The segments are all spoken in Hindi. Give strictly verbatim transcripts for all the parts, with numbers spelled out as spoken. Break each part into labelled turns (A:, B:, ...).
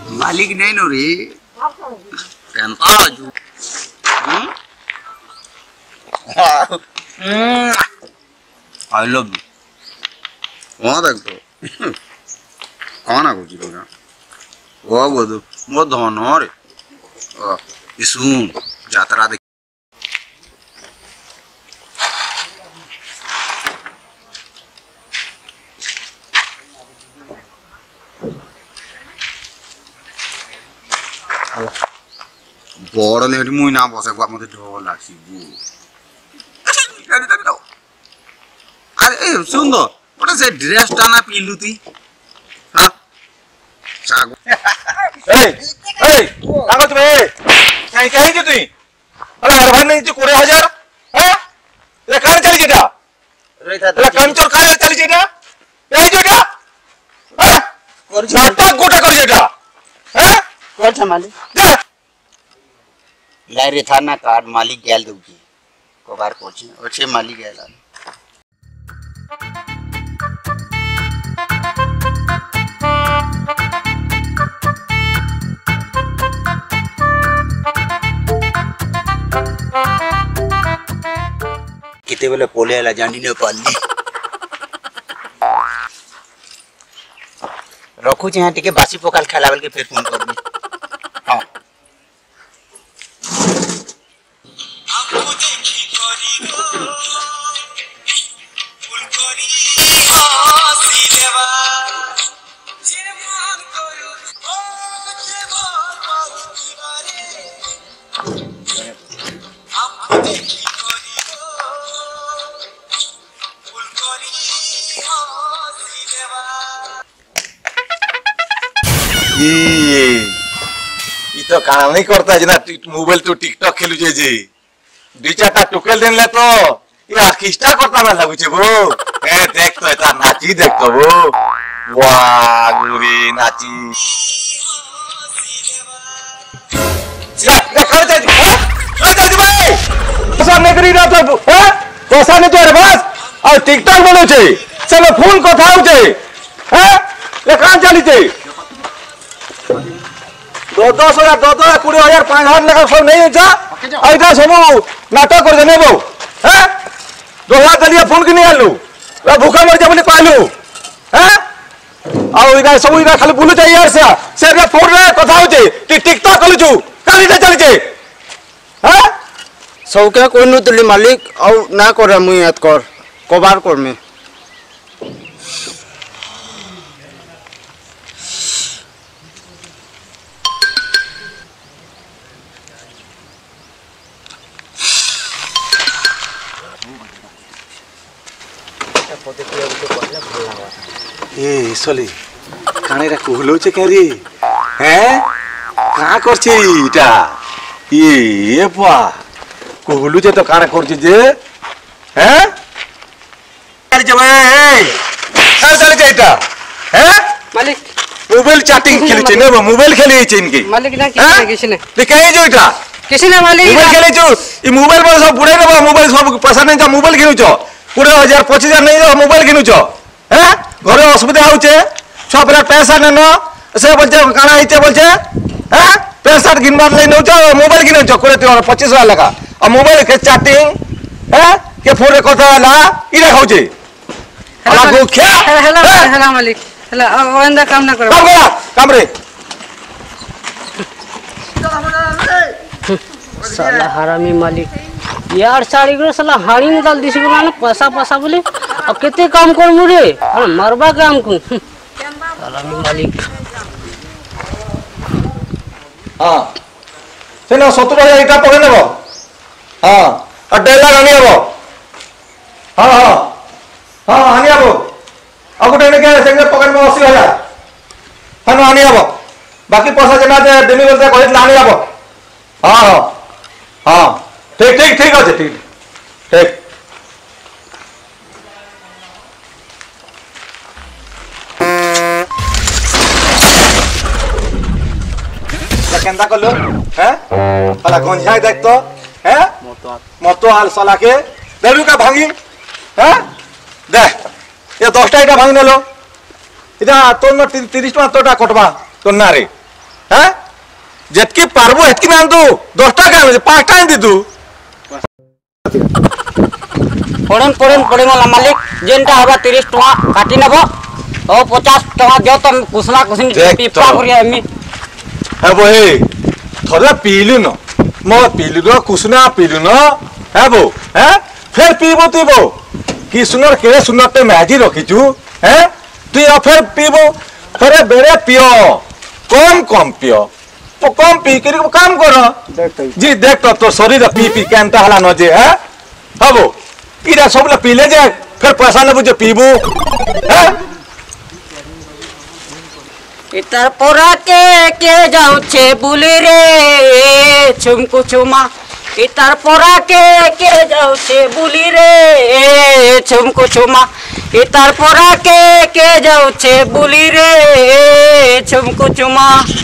A: मालिक नहीं नो रे केनता जो आई लव यू कौन देख तो कौन आ कुछ लोग ओ बोलो मो धन रे इसुन यात्रा देख बड़ ले मुई ना बसे को मते ढोल लासी बु अरे सुन दो ओटा से ड्रेस टाना पिलु ती हां सागो
B: ए ए कागो तुमे काई काई जे तुई अरे हर भाई नहीं कोड़े हजार हैं रे कान चली जेटा रे कंचर कान चली जेटा ए जेटा हां कर नाटक गोटा कर जेटा हैं
C: कर छ मालिक
A: लाइरे थाना कार्ड मालिक गेल दुगी को बार पहुंचे अच्छे मालिक गेला किते बेले पोले आला जानी ने पाली रखू जे हां टिके बासी पोकाल खेलावल के फिर फोन करबी हां
B: ये तो काम नहीं करता जना मोबाइल तो टिकटॉक खेलु जे जे दु चारटा टुकेल देनले तो ये आर्केस्ट्रा करता ना लागु छे वो ए देख तो एता नाची देख तो वो वाह गुरी नाची जा देखो जा जा जा भाई पैसा नहीं करी ना तो हैं पैसा नहीं तो रे बस और टिकटॉक बोलो छे सब फोन कथा हो छे हैं ले कान चली छे दो दस हजार दो दो कुड़ी हजार पांच हजार लगा सब नहीं जा ऐसा सब नाटक कर देने बो हैं दो हजार दलिया फोन की नहीं आलू वे भूखा मर जा बोले पालू हैं और इधर सब इधर खाली बुलू चाहिए यार से से रे फोन रे कथा हो जे टी टिकटॉक कलु छु काली रे चली जे हैं
C: सब के कोई न तुली मालिक और ना करे मुई याद कर कोबार कर में
B: ए सोली खाने रा कहलो छे केरी हैं का करछि इटा ये ये बा कहलु जे तो काना करछि जे हैं कर जबे ए कर चले जाइता हैं
C: मालिक
B: मोबाइल चैटिंग खेली छे ने मोबाइल खेली छे इनकी
C: मालिक ना किसी किसी ने
B: देखे जो इटा
C: किसी ने मालिक
B: मोबाइल खेली छु ई मोबाइल पर सब बुड़े देबो मोबाइल सब पैसा नहीं जा मोबाइल किनु छ पूरे हजार पच्चीस हजार नहीं जा मोबाइल किनु छ हैं घरे असुविधा होचे सब बेला पैसा न न से बोलचे काना आइते बोलचे हैं पैसा गिनबार ले नौ छ मोबाइल किनु छ कोरे पच्चीस हजार लगा और मोबाइल के चैटिंग हैं के फोन रे कथा ला इरे होचे अला को क्या
C: हेलो हेलो मालिक हेलो ओंदा काम ना करो
B: काम करा काम रे
C: साला हरामी मालिक यार साड़ी को साला हाड़ी में डाल दिस बोला ना पैसा पैसा बोले अब कितने काम कर मुरे और मरबा काम को हरामी मालिक
B: हां सेना सत्तर हजार इटा पकड़ लेबो हां और डेढ़ लाख आनी आबो हां हां हां आनी आबो अब गोटे ने के संगे पकड़ में अस्सी हजार हां आनी आबो बाकी पैसा जना दे देमी बोलते कहित आनी आबो हां हां हां ठीक ठीक ठीक আছে ठीक ठीक केंदा कलो हैं साला गंजाई देख तो हैं मोतो मोतो हाल साला के देलू का भांगी हैं दे ये दस टा इटा भांगी नेलो इटा तो न तीस टका तोटा कटबा तो ना रे যেতকি পারবো হেতকি না আনতু দশটা কেন পাঁচটা আনি দিতু
C: পড়েন পড়েন পড়ে গলা মালিক যেটা হবা তিরিশ টাকা কাটি নেব ও পচাশ টাকা দিও তো কুসলা কুসনি পিপা করি আমি
B: হ্যাঁ বো হে থরে পিলু ন ম পিলু ন কুসনা পিলু ন হ্যাঁ বো হ্যাঁ ফের পিবো তুই বো কি সুন্দর কেড়ে সুন্দরতে ম্যাজি রখিছু হ্যাঁ তুই ফের পিবো ফেরে বেড়ে পিও কম কম পিও কম পি করে কাম কর জি দেখ তো তোর শরীর পি পি কেনটা হলা ন যে হ্যাঁ হবো ইরা সবলা পিলে যে ফের পয়সা নেবো যে পিবু হ্যাঁ
C: ইতার পরা কে কে যাচ্ছে বুলি রে ছুমকু ছুমা ইতার পরা কে কে যাচ্ছে বুলি রে ছুমকু ছুমা ইতার পরা কে কে যাচ্ছে বুলি রে ছুমকু ছুমা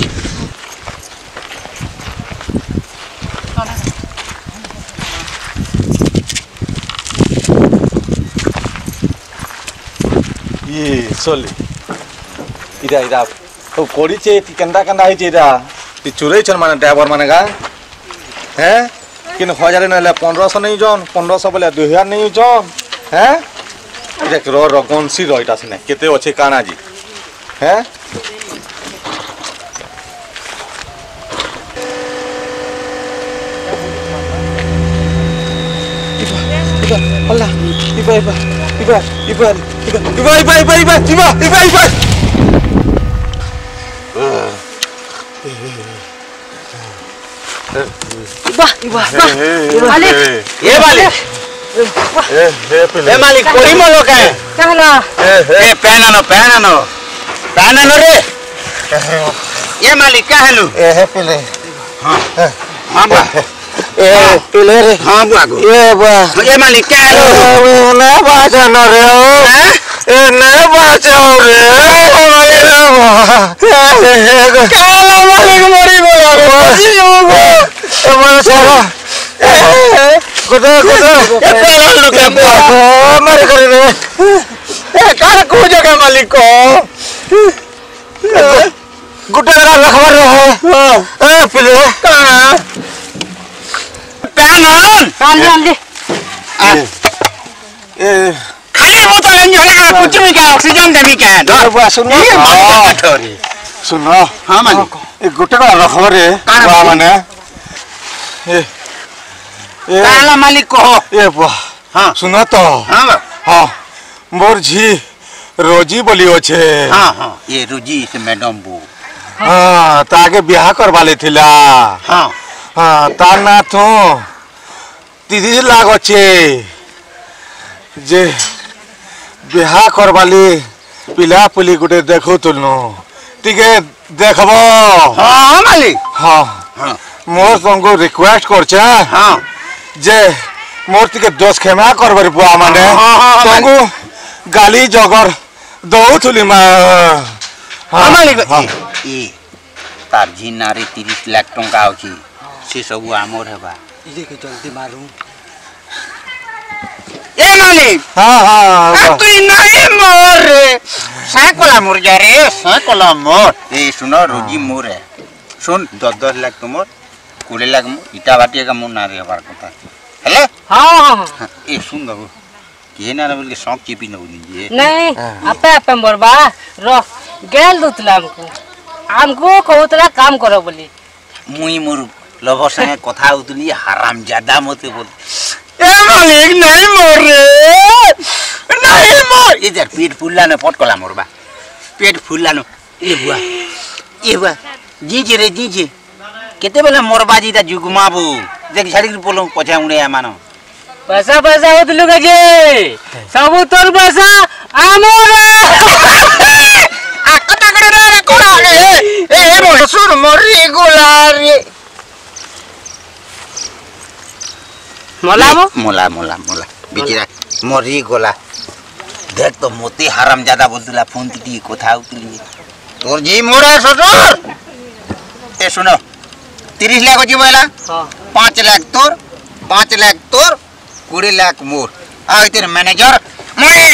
B: ইয়ে চলি ইরা ইরা তো করিছে কেন্দা কেন্দা হয়েছে এরা তুই চুরাইছন মানে ড্রাইভার মানে গা হ্যাঁ কিন্তু হাজারে নইলে পনেরোশো নেই জন পনেরোশো বলে দুই হাজার নেই জন হ্যাঁ এটা র র গনসি র এটা সিনে কেতে আছে কানা জি হ্যাঁ Allah, iba iba iba iba iba iba iba iba iba iba iba
C: Iba, iba, iba. Malik.
A: ए मालिक
B: ए ए
A: ए मालिक कोई मोलो का है
C: Kahla.
A: ए पहना नो पहना नो पहना नो रे ये मालिक क्या है नु
B: ए है पहले
A: हां हां बा
B: ए पहले रे
A: हां बुआ को
B: ए बा
A: ये मालिक क्या है नु
B: ना बाजा न रे ओ ए ना बाजा रे काला मालिक मरी बोला रे ए मन सारा कुदा कुदा
A: ए पहला नु क्या बुआ
B: मारे करे रे ए कार को जगह मालिक को गुड्डा का खबर है ए पहले कहां
A: पहना
C: Andi, andi.
B: ए
A: खाली बोतल लेंगे लगा कुछ में क्या ऑक्सीजन देनी क्या है
B: ए बा सुनो
A: ये मालिक का थोड़ी
B: सुनो
A: हां मालिक
B: ए गुट्टे का खबर है
A: काना
B: बा माने ए ए
A: पहला मालिक को हो
B: ए बा
A: हां
B: सुनो तो
A: हां
B: हां मोर झी रोजी बोली होछे
A: हां हां ये रुजी से मैडम बू
B: हां ताके ब्याह करवा लेथिला
A: हां
B: हां तार ना तो तीस लाख अच्छे जे ब्याह करवाली पिला पुली गुटे देखो तुलनो टिके देखबो
A: हां मालिक
B: हां
A: हां
B: मोर तुमको रिक्वेस्ट करछे
A: हां
B: जे मोर टिके दोस्त खेमा करबर बुआ माने
A: हाँ, हाँ, हाँ,
B: तुमको गाली जगर दो तुली मा
A: हां मालिक
B: हाँ।
A: ए तार जी नारी तीस लाख टंका होची से सब आमर हेबा
C: Ije ke joldi maru.
A: ए मालिक
B: हां हां
A: तू नहीं मोर रे साकोला मोर जा रे साकोला मोर ए सुनो रोजी मोर है सुन दस दस लाख तुम कोड़े लाख मोर इटा बाटिया का मोर ना रे हमार कथा हेले
C: हाँ
A: ए सुन बाबू के ना बोल के शौक चीपी न बोलिए
C: नहीं आपे आपे मोरबा रो गेल दुतला हमको हमको कहतला काम करो बोली
A: मुई मोर लवर संगे कथा उतली हराम ज्यादा मते बोल ए मालिक नहीं मोर रे नहीं मोर इधर पेट फुल्ला न पटकला मोरबा पेट फुल्ला न ए बुआ ए बुआ जीजे रे जीजे केते बेला मोरबा जीता जुगमाबू देख छाड़ी के बोलो पछा उड़े मानो
C: पैसा पैसा होतलु गजे सब तोर पैसा आमोर
A: आ कता करे रे कोड़ा ए ए मोर सुर मोरी गोला रे
C: मोला मो
A: मोला मोला मोला बिचिरा मोरी गोला देख तो मोती हराम ज्यादा बोलतला फोन ती कोथा उतली तोर जी मोरा ससुर ए सुनो तीस लाख जी बोला
C: हां
A: पाँच लाख तोर पाँच लाख तोर बीस लाख मोर आ तेरे मैनेजर मोए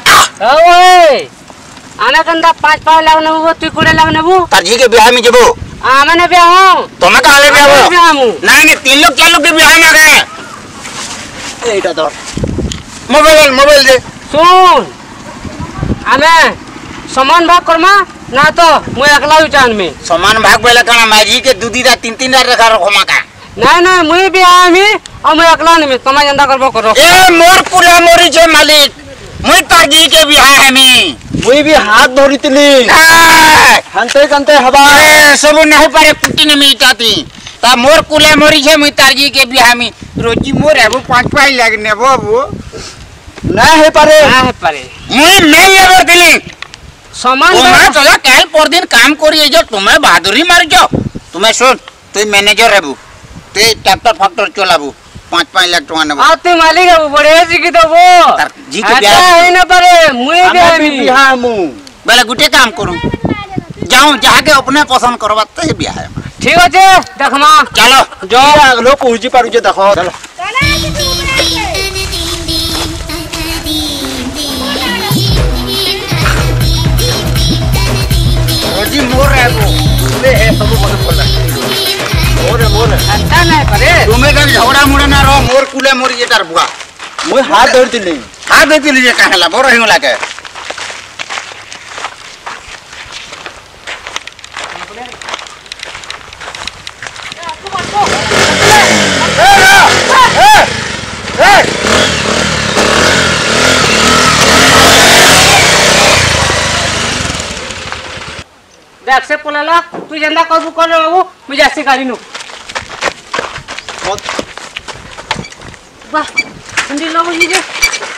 C: ओए आना कंदा पाँच पाँच लाख नेबो तू कोड़े लाख नेबो
A: तार जी के ब्याह में जबो
C: आ मैंने भी हूं
A: तुम्हें कहाँ ले
C: भी
A: बिया
C: हूं
A: नहीं नहीं तीन लोग चार लोग के बिया में गए
B: एटा तो
A: मोबाइल मोबाइल दे
C: सुन हमें सामान भाग करमा ना तो मुझे अकेला ही चांद में
A: सामान भाग बेला काना माजी के दू दीदा तीन तीन रखा रखो माका
C: नहीं नहीं मुझे भी आया मी और मैं अकेला नहीं में तुम्हें जंदा करबो करो
A: ए मोर पुला मोरी छे मालिक मुई ताजी के बिया है मी
B: मुई भी हाथ धरितली हंते कंते हवा
A: ए सब नहीं पारे कुटी ने मी चाती ता मोर कुला मोरी छे मुई ताजी के बिया मी रोजी मोर है वो पांच पाई लगने बाबू
B: ना है पारे
C: ना है पारे
A: मुई मेल लेबर दिली
C: सामान
A: तुम्हें चला कल पर दिन काम करिए जो तुम्हें बहादुरी मार जो तुम्हें सुन तू मैनेजर है बू ते ट्रैक्टर फैक्टर चलाबू पाँच पाँच लाख टका नेबू
C: आ तू मालिक है बड़े जी की तो वो
A: तार जी के
C: अच्छा
A: ब्याह
C: है ना पारे मुझे भी
B: हमें भी
C: आमी
B: बिहा मु
A: बेले गुटे काम करूं जाऊं जाके अपने पसंद करवाते है ब्याह है
C: ठीक है देखमा
A: चलो
B: जो आगलो पहुंची पारु जे देखो चलो
A: रोजी मोर है वो
B: ले है सब मन बोला मोर मोर
C: अच्छा नहीं पारे
A: तुम्हें कर झगड़ा मुड़े ना रहो मोर कुले मोर ये तार बुआ
B: मुई हाथ धरितली
A: हाथ देती लीजिए कहला बोर हिंग लाके
C: देख से पोलाला तू जंदा करबो कर बाबू मुझे ऐसे गाड़ी नो वाह हंडी लो जी जे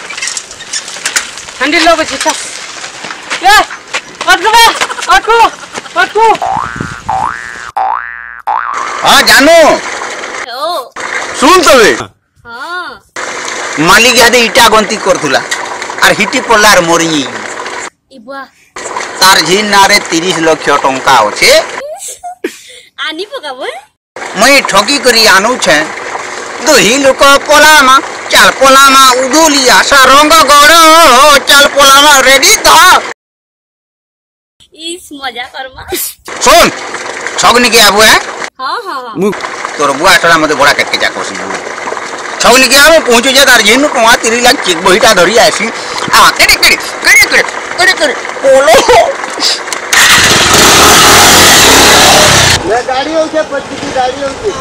C: हंडी लो बच्ची सा ये अटको बे अटको अटको
A: हां जानू सुन तबे
D: हाँ
A: मालिक यादे इटा गंती करथुला आर हिटी पल्लार मोरी
D: इबुआ
A: तार झिन नारे तीस लाख टंका अछि
D: आनी पकाबो
A: मैं ठगी करी आनु छे दुही लोक पोलामा चल पोलामा उदुलिया सा रंग गड़ो चल पोलामा रेडी तो
D: इस मजा करमा
A: सुन छगनी के आबू है
D: हाँ हाँ हाँ
A: मु तोर बुआ छड़ा मते बड़ा कटके जा कोसी छगनी के आबू पहुंचू जे तार झिन टंका तीस लाख चेक बहिटा धरी आसी आ करे करे करे करे करे करे पोलो
B: ले गाड़ी होके पच्चीस की गाड़ी होके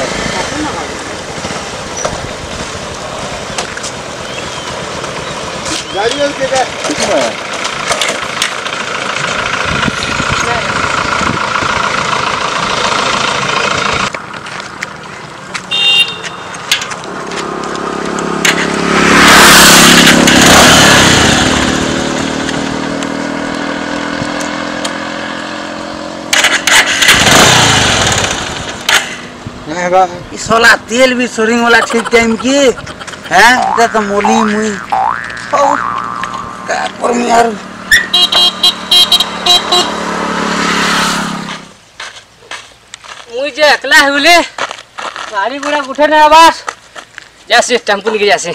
B: गाड़ी होके का
A: सोला तेल भी सोरिंग वाला ठीक टाइम की हैं इधर तो मोली मुई ओ का पर यार
C: मुझे अकेला है बोले गाड़ी घोड़ा उठे ना आवाज जैसे टेम्पो लेके जैसे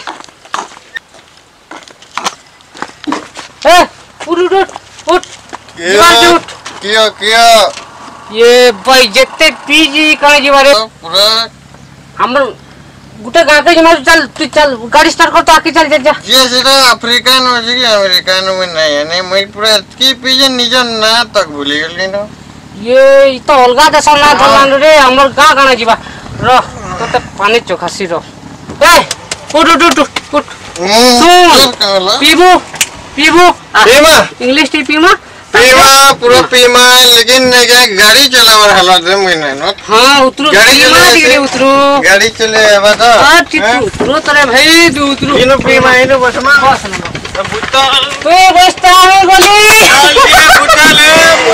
C: ए उठ उठ उठ उठ दीवार से उठ
B: किया किया
C: ये भाई जितने पीजी करे जी बारे
B: पूरा
C: हम गुटे गाते जमा चल तू चल गाड़ी स्टार्ट कर तो आके चल जा
E: ये सेटा अफ्रीकन हो जी अमेरिकन में नहीं है नहीं मैं पूरा की पीजे निजन ना तक भूली गेली ना
C: ये तो अलगा देश ना धरलान रे हमर गां गाना जीवा र तो ते पानी चोखासी रो ए उठ उठ उठ उठ सुन पीबू पीबू
E: पीमा
C: इंग्लिश टी पीमा
E: पीमा पूरा पीमा लेकिन ने क्या गाड़ी चलावर हालत है मैं नहीं
C: हां उतरो
E: गाड़ी
C: पीमा
E: चले
C: दिखे उतरो
E: गाड़ी चले बता
C: हां ठीक उतरो तरे भाई तू उतरो
E: इनो पीमा इनो बसमा
C: बस ना
E: बुत्ता
C: तू बसता है गोली
E: बुत्ता ले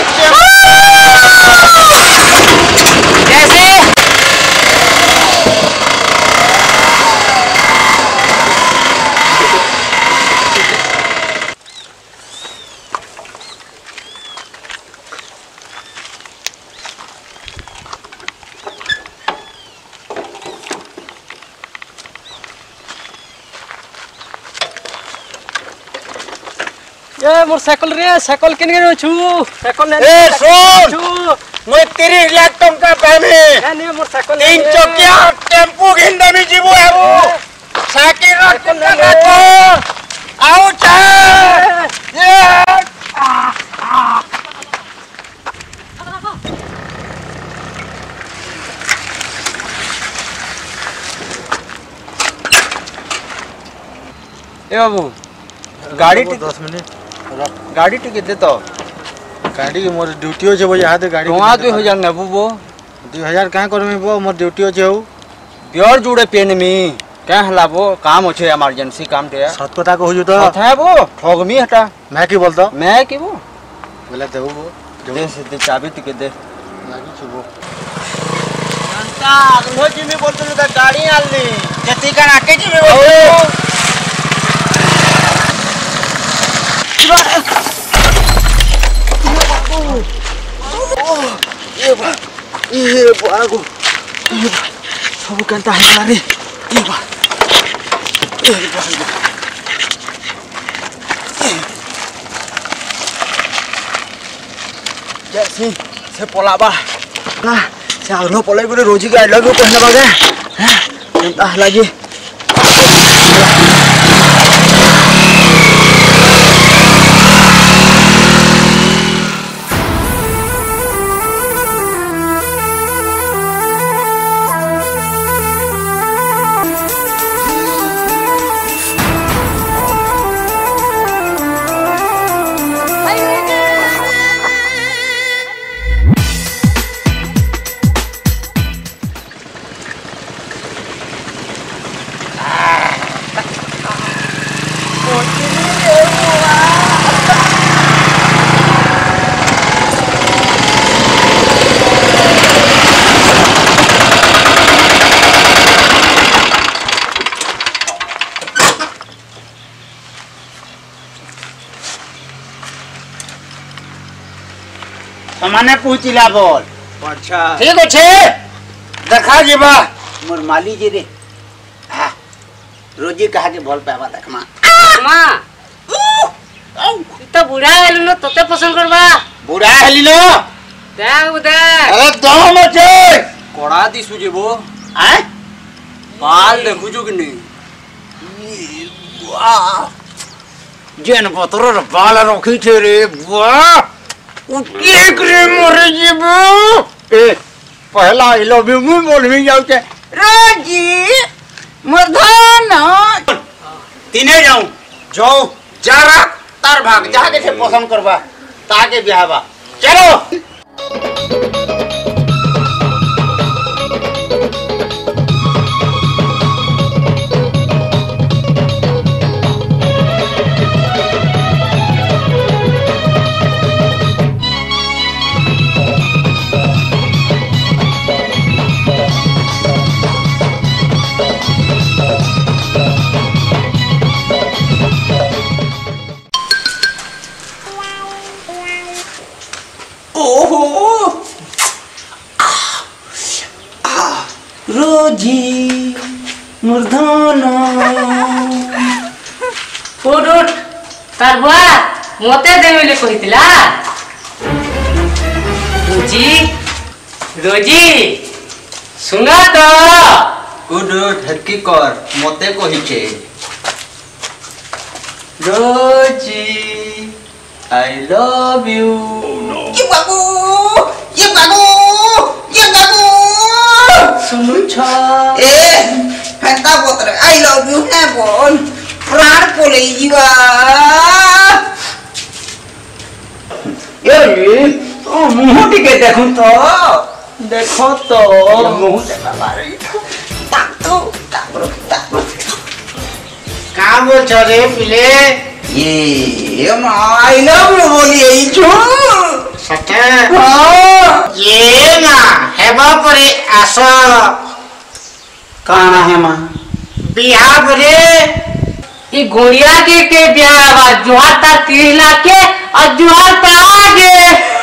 C: जैसे ए मोर साइकिल रे साइकिल किन गे छु साइकिल ले
B: ए सुन
C: छु
A: मुई तीस लाख टंका पाइबे
C: एने मोर साइकिल
A: तीन चकिया टेम्पू घिंदमी जीवो हेबो साइकिल टंका काटो आउ चा ये
F: ए बाबू गाड़ी
E: दस मिनट
F: गाड़ी टिके दे तो
E: गाड़ी मोर ड्यूटी अच्छे वो यहाँ गाड़ी
F: टଙ୍କା दुई हजार नेबू बो
E: दुई हजार क्या करमी बो मोर ड्यूटी अच्छे हो
F: बियर जुड़े पेनमी क्या हला बो काम अच्छे इमरजेंसी काम टे
E: सत कथा कहू तो
F: कथा है बो ठगमी हटा
E: मैं की बोलता
F: मैं की बो
E: बोले देबो बो
F: दे से दे चाबी टिके दे
E: लागी छबो
A: अंता हो जिमी बोलतो त गाड़ी आली जति का आके जिमी ओ
F: ये बा ये बागो ये बा सब कंता है रे ये बा ये बा जैसी से पोलाबा ना से आगलो पोलाई गुरे रोजी का लगे कहना बागे हैं कंता लगी
A: माने पूछिला बोल
F: अच्छा
A: ठीक अच्छे देखा जीवा मोर माली जी रे हाँ रोजी कहा के भल पावा देख मां
C: मां तो बुढ़ा हेलु न तोते पसंद करबा
A: बुढ़ा हेली लो
C: देख उदे
A: अरे दम अच्छे
F: कोड़ा दिसु जेबो
A: हैं
F: बाल देखु जो कि नहीं
A: वाह जेन पत्रो बाल रखी छे रे वाह उके करे मोरे जीबो ए पहला आई लव यू मुंह बोल भी जाऊ छे रोजी मर्दान तीने जाऊं जाओ जरा तार भाग जाके से पसंद करबा ताके ब्याहबा चलो रोजी मुर्दाना
C: उठ उठ तार बुआ मते देवेले कहितला रोजी रोजी सुना तो
F: गुड ढक्की कर मते कहि छे रोजी आई लव यू
A: ये बाबू ये बाबू ये बाबू
F: सुनु छा
A: ए फंता बोतरे आई लव यू है बोल प्राण पोले जीवा ये ओ मुंह टिके देखूं तो
F: देखो तो
A: मुंह देखा बारे ताक तो ताक रो ताक का बोल रे पिले ये आई लव यू बोली आई छो सच्चा हां ये ना हेबा परे आसो काना है मां बिहार रे
C: ई गोड़िया के के ब्याह बा जुहार ता तीन लाख के और जुहार ता आगे